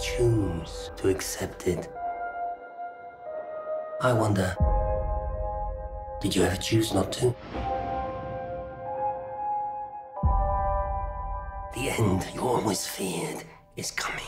choose to accept it. I wonder, did you ever choose not to? The end you always feared is coming.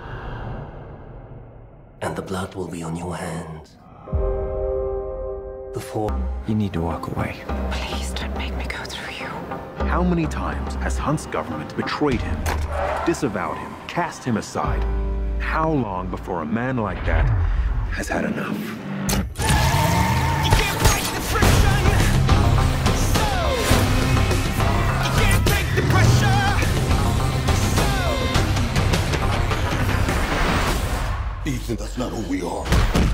And the blood will be on your hands. Before... You need to walk away. Please don't make me go through you. How many times has Hunt's government betrayed him, disavowed him, cast him aside? How long before a man like that has had enough? You can't fight the friction, so you can't take the pressure, so Ethan, that's not who we are.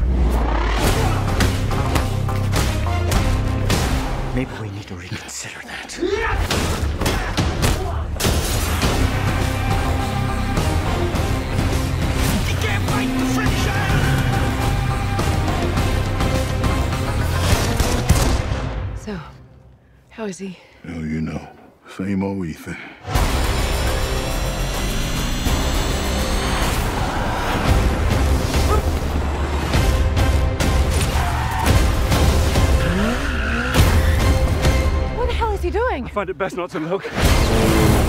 Maybe we need to reconsider that. you can't fight the friction. So, how is he? Hell, you know. Same old Ethan. What the hell is he doing? I find it best not to look.